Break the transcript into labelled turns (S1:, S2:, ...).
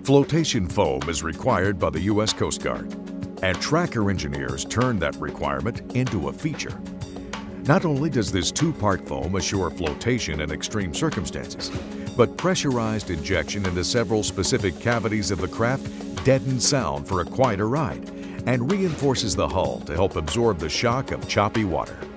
S1: Flotation foam is required by the U.S. Coast Guard, and tracker engineers turned that requirement into a feature. Not only does this two-part foam assure flotation in extreme circumstances, but pressurized injection into several specific cavities of the craft deadens sound for a quieter ride and reinforces the hull to help absorb the shock of choppy water.